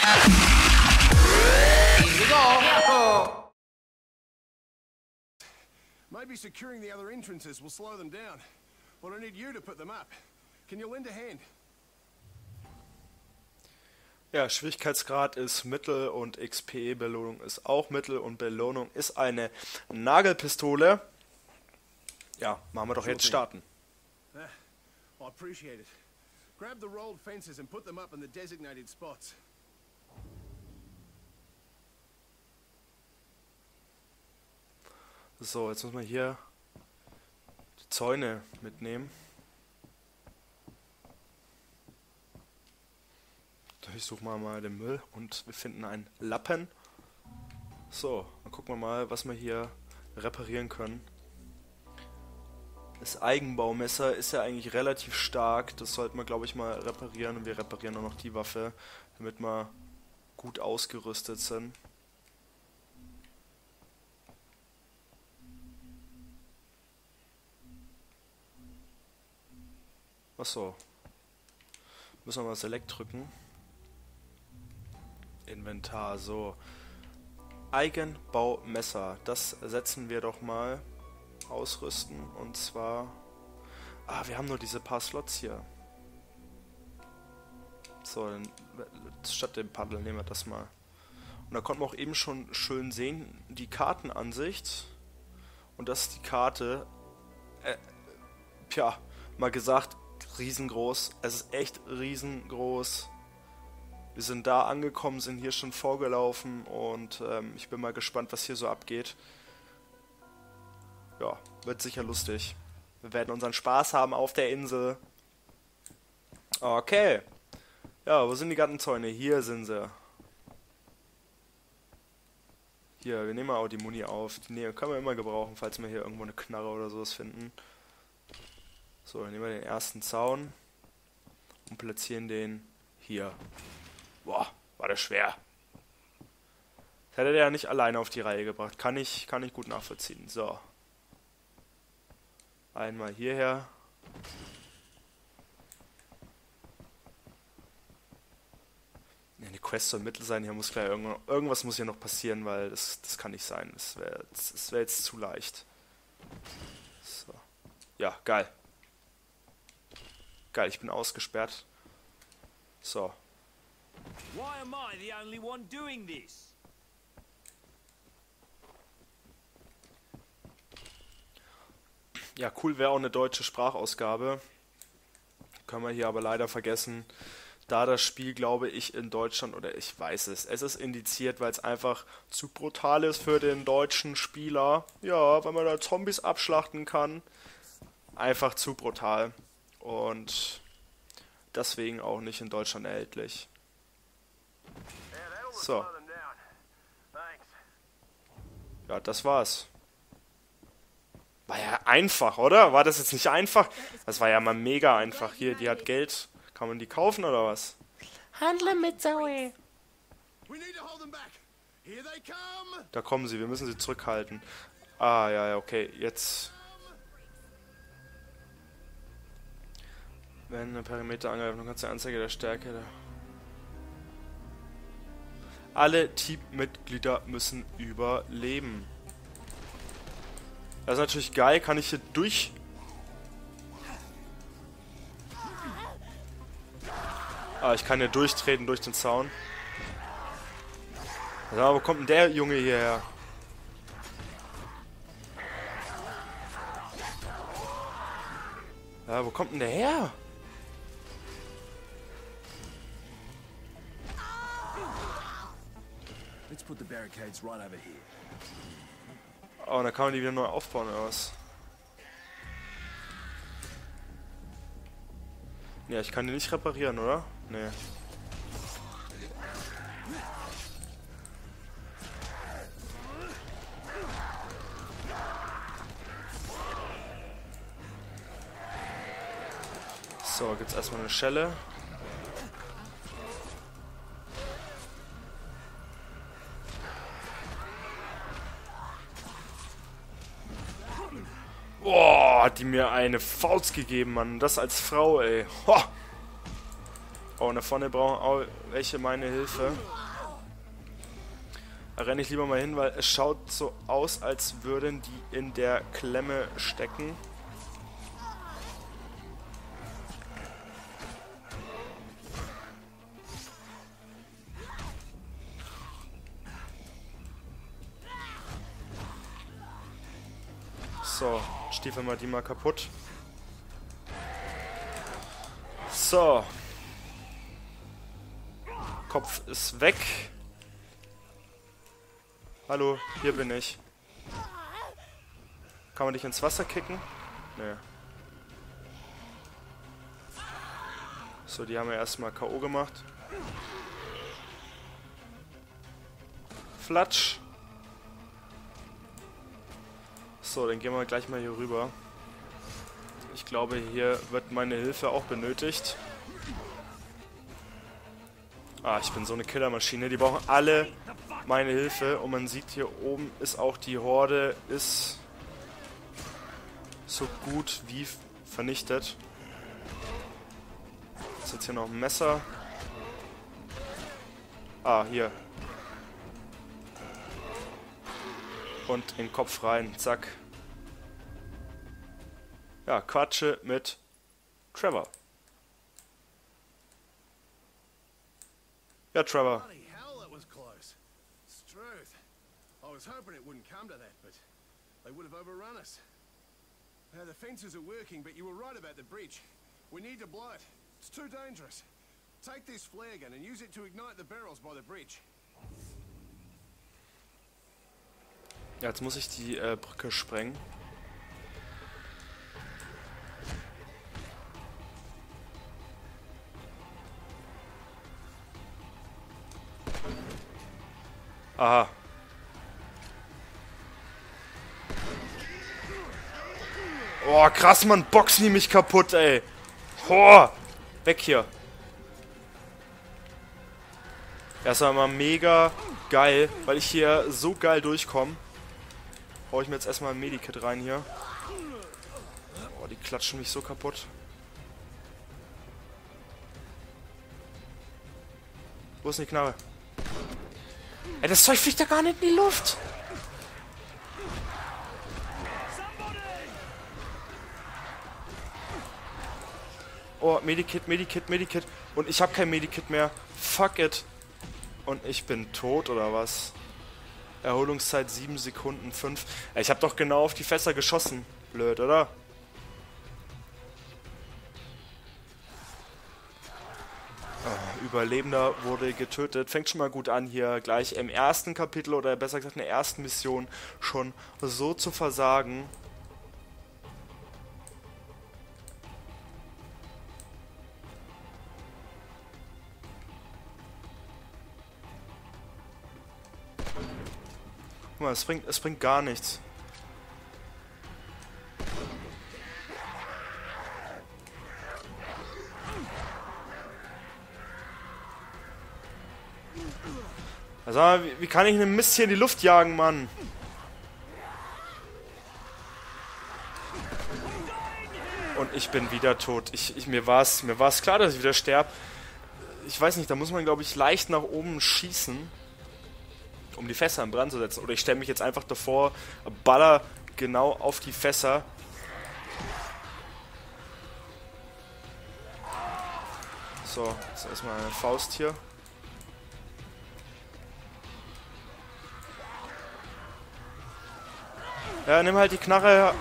Here we go. Maybe securing the other entrances will slow them down. But I need you to put them up. Can you lend a hand? Ja, Schwierigkeitsgrad ist Mittel und XP-Belohnung ist auch Mittel und Belohnung ist eine Nagelpistole. Ja, machen wir doch jetzt starten. I appreciate it. Grab the rolled fences and put them up in the designated spots. So, jetzt muss man hier die Zäune mitnehmen. Ich suche mal den Müll und wir finden einen Lappen. So, dann gucken wir mal, was wir hier reparieren können. Das Eigenbaumesser ist ja eigentlich relativ stark. Das sollten wir, glaube ich, mal reparieren. Und wir reparieren auch noch die Waffe, damit wir gut ausgerüstet sind. Achso. Müssen wir mal Select drücken. Inventar, so. Eigenbaumesser. Das setzen wir doch mal. Ausrüsten. Und zwar... Ah, wir haben nur diese paar Slots hier. So, dann, statt dem Paddel nehmen wir das mal. Und da konnten wir auch eben schon schön sehen, die Kartenansicht. Und das ist die Karte. Tja, mal gesagt, riesengroß. Es ist echt riesengroß. Wir sind da angekommen, sind hier schon vorgelaufen und ich bin mal gespannt, was hier so abgeht. Ja, wird sicher lustig. Wir werden unseren Spaß haben auf der Insel. Okay. Ja, wo sind die Gartenzäune? Hier sind sie. Hier, wir nehmen mal auch die Muni auf. Die können wir immer gebrauchen, falls wir hier irgendwo eine Knarre oder sowas finden. So, dann nehmen wir den ersten Zaun und platzieren den hier. Boah, war das schwer. Das hätte der ja nicht alleine auf die Reihe gebracht. Kann ich gut nachvollziehen. So. Einmal hierher. Ja, die Quest soll mittel sein. Hier muss gleich irgendwas muss hier noch passieren, weil das kann nicht sein. Das wär jetzt zu leicht. So. Ja, geil. Geil, ich bin ausgesperrt. So. Why am I the only one doing this? Ja, cool wäre auch eine deutsche Sprachausgabe. Können wir hier aber leider vergessen, da das Spiel, glaube ich, in Deutschland, oder ich weiß es ist indiziert, weil es einfach zu brutal ist für den deutschen Spieler. Ja, weil man da Zombies abschlachten kann. Einfach zu brutal. Und deswegen auch nicht in Deutschland erhältlich. So. Ja, das war's. War ja einfach, oder? War das jetzt nicht einfach? Das war ja mal mega einfach. Hier, die hat Geld. Kann man die kaufen, oder was? Handle mit Zoe. Da kommen sie, wir müssen sie zurückhalten. Ah, ja, okay, jetzt... Wenn ein Perimeter angreift, dann kannst du die Anzeige der Stärke... Alle Teammitglieder müssen überleben. Das ist natürlich geil. Kann ich hier durch... Ah, ich kann hier durchtreten durch den Zaun. Ja, wo kommt denn der Junge hierher? Ja, wo kommt denn der her? Let's put the barricades right over here. Oh, und dann kann man die wieder neu aufbauen, oder was? Ja, ich kann die nicht reparieren, oder? Nee. So, gibt's erstmal eine Schelle. Boah, hat die mir eine Faust gegeben, Mann. Das als Frau, ey. Ho! und da vorne brauchen auch welche meine Hilfe. Da renne ich lieber mal hin, weil es schaut so aus, als würden die in der Klemme stecken. So, stiefeln wir die mal kaputt. So. Kopf ist weg. Hallo, hier bin ich. Kann man dich ins Wasser kicken? Nee. So, die haben wir erstmal K.O. gemacht. Flatsch. So, dann gehen wir gleich mal hier rüber. Ich glaube, hier wird meine Hilfe auch benötigt. Ah, ich bin so eine Killermaschine. Die brauchen alle meine Hilfe. Und man sieht, hier oben ist auch die Horde ist so gut wie vernichtet. Ist jetzt hier noch ein Messer. Ah, hier. Und in den Kopf rein. Zack. Ja, quatsche mit Trevor. Ja, Trevor. Bloody hell, that was close. Struth. I was hoping it wouldn't come to that, but they would have overrun us. The fences are working, but you were right about the breach. We need to blow it. It's too dangerous. Take this flare gun and use it to ignite the barrels by the breach. Ja, jetzt muss ich die Brücke sprengen. Aha. Oh, krass, Mann. Boxen die mich kaputt, ey. Oh, weg hier. Das war mal mega geil, weil ich hier so geil durchkomme. Hau ich mir jetzt erstmal ein Medikit rein hier. Oh, die klatschen mich so kaputt. Wo ist denn die Knarre? Ey, das Zeug fliegt ja gar nicht in die Luft. Oh, Medikit, Medikit, Medikit. Und ich habe kein Medikit mehr. Fuck it. Und ich bin tot, oder was? Erholungszeit 7 Sekunden 5. Ich habe doch genau auf die Fässer geschossen. Blöd, oder? Überlebender wurde getötet. Fängt schon mal gut an, hier gleich im ersten Kapitel oder besser gesagt in der ersten Mission schon so zu versagen. Guck mal, es bringt gar nichts. Also, wie kann ich einen Mist hier in die Luft jagen, Mann? Und ich bin wieder tot. Mir war's klar, dass ich wieder sterbe. Ich weiß nicht, da muss man, glaube ich, leicht nach oben schießen, um die Fässer in Brand zu setzen. Oder ich stelle mich jetzt einfach davor, baller genau auf die Fässer. So, jetzt erstmal eine Faust hier. Ja, nimm halt die Knarre.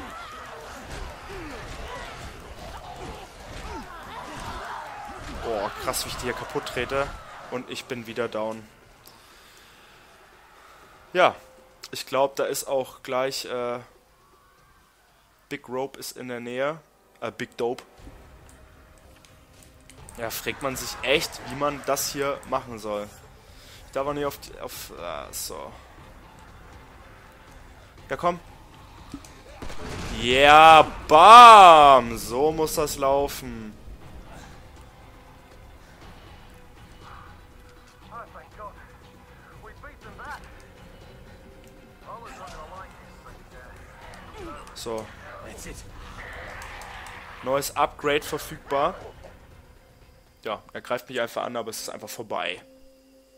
Boah, krass, wie ich die hier kaputt trete. Und ich bin wieder down. Ja, ich glaube, da ist auch gleich Big Rope ist in der Nähe. Big Dope. Ja, fragt man sich echt, wie man das hier machen soll. Ich darf auch nicht so. Ja, komm. Ja, bam! So muss das laufen. So. Neues Upgrade verfügbar. ja, er greift mich einfach an, aber es ist einfach vorbei.